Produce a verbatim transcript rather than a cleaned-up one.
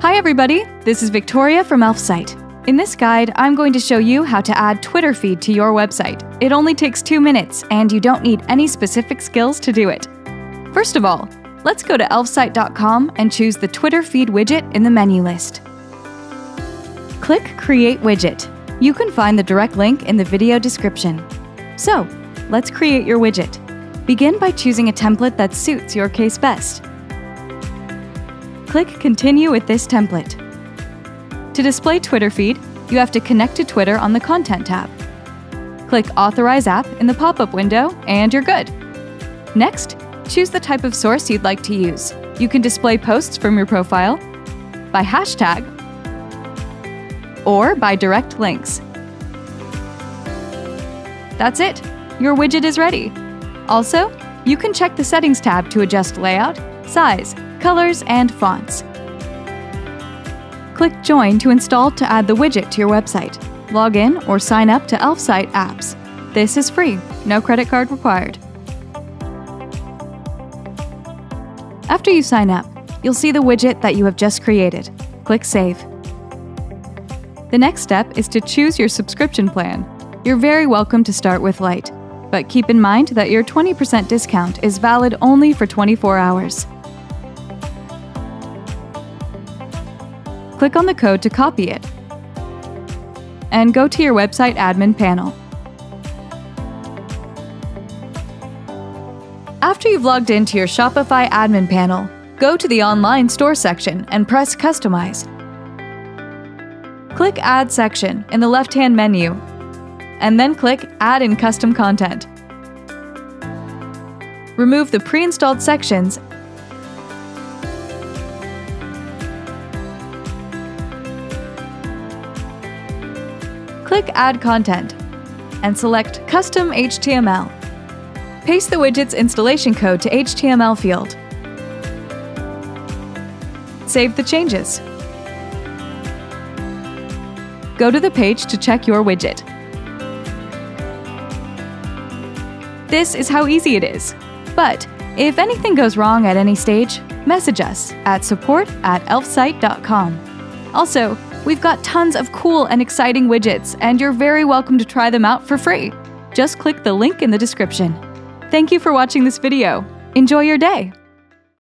Hi everybody, this is Victoria from Elfsight. In this guide, I'm going to show you how to add Twitter feed to your website. It only takes two minutes, and you don't need any specific skills to do it. First of all, let's go to elfsight dot com and choose the Twitter feed widget in the menu list. Click Create Widget. You can find the direct link in the video description. So, let's create your widget. Begin by choosing a template that suits your case best. Click Continue with this template. To display Twitter feed, you have to connect to Twitter on the Content tab. Click Authorize App in the pop-up window, and you're good. Next, choose the type of source you'd like to use. You can display posts from your profile, by hashtag, or by direct links. That's it! Your widget is ready. Also, you can check the Settings tab to adjust layout, size, colors, and fonts. Click Join to install to add the widget to your website. Log in or sign up to Elfsight apps. This is free, no credit card required. After you sign up, you'll see the widget that you have just created. Click Save. The next step is to choose your subscription plan. You're very welcome to start with Lite, but keep in mind that your twenty percent discount is valid only for twenty-four hours. Click on the code to copy it, and go to your website admin panel. After you've logged into your Shopify admin panel, go to the Online Store section and press Customize. Click Add Section in the left-hand menu, and then click Add in Custom Content. Remove the pre-installed sections Click Add Content and select Custom H T M L. Paste the widget's installation code to H T M L field. Save the changes. Go to the page to check your widget. This is how easy it is. But if anything goes wrong at any stage, message us at support at elfsight dot com. Also, we've got tons of cool and exciting widgets, and you're very welcome to try them out for free. Just click the link in the description. Thank you for watching this video. Enjoy your day!